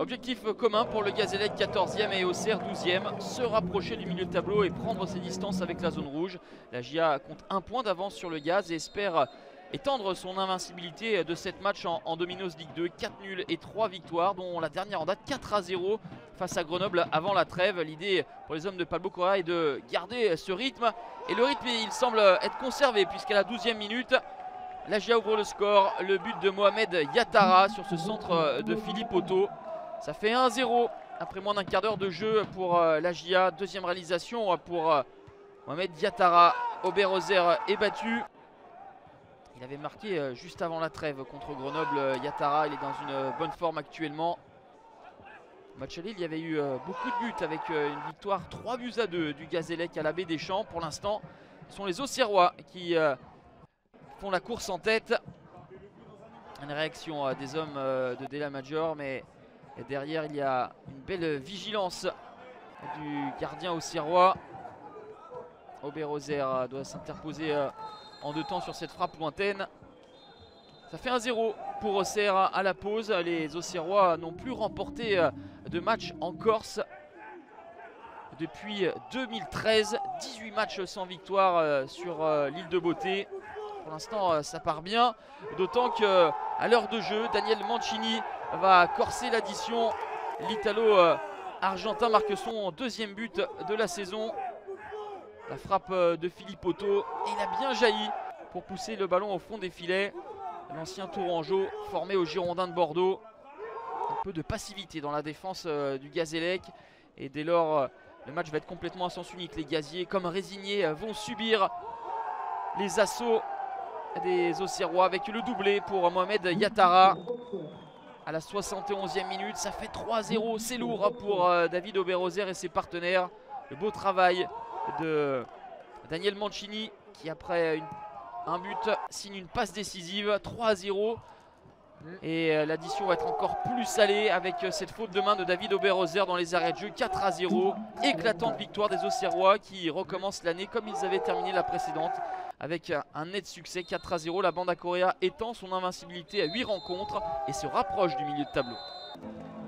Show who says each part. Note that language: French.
Speaker 1: Objectif commun pour le Gazélec 14e et Auxerre 12e, se rapprocher du milieu de tableau et prendre ses distances avec la zone rouge. La GIA compte un point d'avance sur le Gaz et espère étendre son invincibilité de 7 matchs en Domino's Ligue 2, 4 nuls et 3 victoires, dont la dernière en date 4-0 face à Grenoble avant la trêve. L'idée pour les hommes de Pablo Correa est de garder ce rythme, et le rythme il semble être conservé puisqu'à la 12e minute, la GIA ouvre le score. Le but de Mohamed Yattara sur ce centre de Philippe Otto. Ça fait 1-0 après moins d'un quart d'heure de jeu pour la GIA. Deuxième réalisation pour Mohamed Yattara. Oberhauser est battu. Il avait marqué juste avant la trêve contre Grenoble. Yattara, il est dans une bonne forme actuellement. Au match aller, il y avait eu beaucoup de buts avec une victoire 3-2 du Gazélec à la Baie des Champs. Pour l'instant, ce sont les Auxerrois qui font la course en tête. Une réaction des hommes de Della Maggiore, mais derrière il y a une belle vigilance du gardien auxerrois. Oberhauser doit s'interposer en deux temps sur cette frappe lointaine. Ça fait 1-0 pour Auxerre à la pause. Les Auxerrois n'ont plus remporté de match en Corse depuis 2013. 18 matchs sans victoire sur l'île de Beauté. Pour l'instant ça part bien, d'autant qu'à l'heure de jeu, Daniel Mancini va corser l'addition. L'Italo-Argentin marque son deuxième but de la saison. La frappe de Philippe Otto, et il a bien jailli pour pousser le ballon au fond des filets. L'ancien Tourangeau formé aux Girondins de Bordeaux. Un peu de passivité dans la défense du Gazélec, et dès lors le match va être complètement à sens unique. Les Gaziers, comme résignés, vont subir les assauts des Auxerrois avec le doublé pour Mohamed Yattara à la 71e minute. Ça fait 3-0, c'est lourd pour David Oberhauser et ses partenaires. Le beau travail de Daniel Mancini qui, après un but, signe une passe décisive. 3-0, et l'addition va être encore plus salée avec cette faute de main de David Oberhauser dans les arrêts de jeu. 4-0, éclatante victoire des Auxerrois qui recommencent l'année comme ils avaient terminé la précédente, avec un net succès. 4-0, la bande à Correa étend son invincibilité à 8 rencontres et se rapproche du milieu de tableau.